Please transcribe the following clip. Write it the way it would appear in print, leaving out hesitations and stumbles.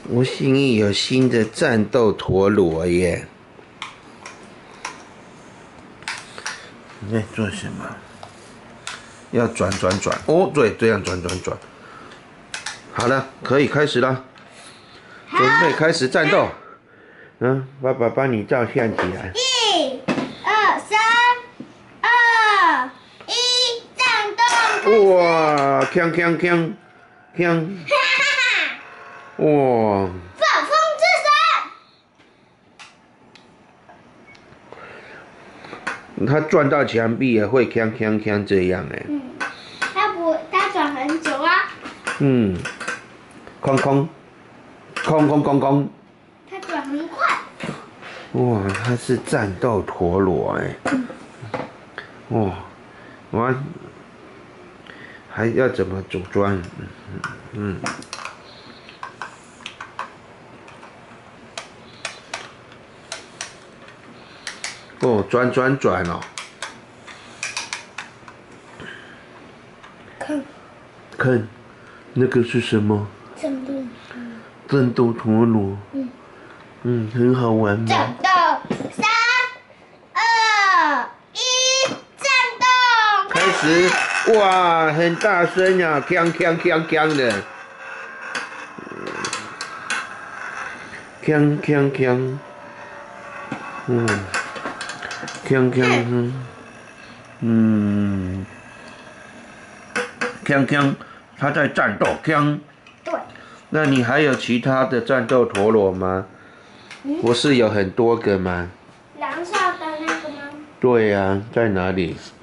吴信义有新的战斗陀螺耶！你在做什么？要转。哦，对，这样转。好了，可以开始了。准备开始战斗。爸爸帮你照相起来。 1、2、3、2、1，战斗！ 哇，锵！哇！ 暴风之神！他撞到墙壁也会锵这样哎。 他转很久啊。 空。 他转很快。 哇，它是战斗陀螺哎。哇，还要怎么组装？哦，转哦。看，那个是什么？战斗陀螺。很好玩吗？ 战斗！3、2、1，战斗！ 开始！哇，很大声啊，锵的。锵。锵，他在战斗，锵。 对。 那你还有其他的战斗陀螺吗？不是有很多个吗？ 蓝色的那个吗？ 对呀，在哪里？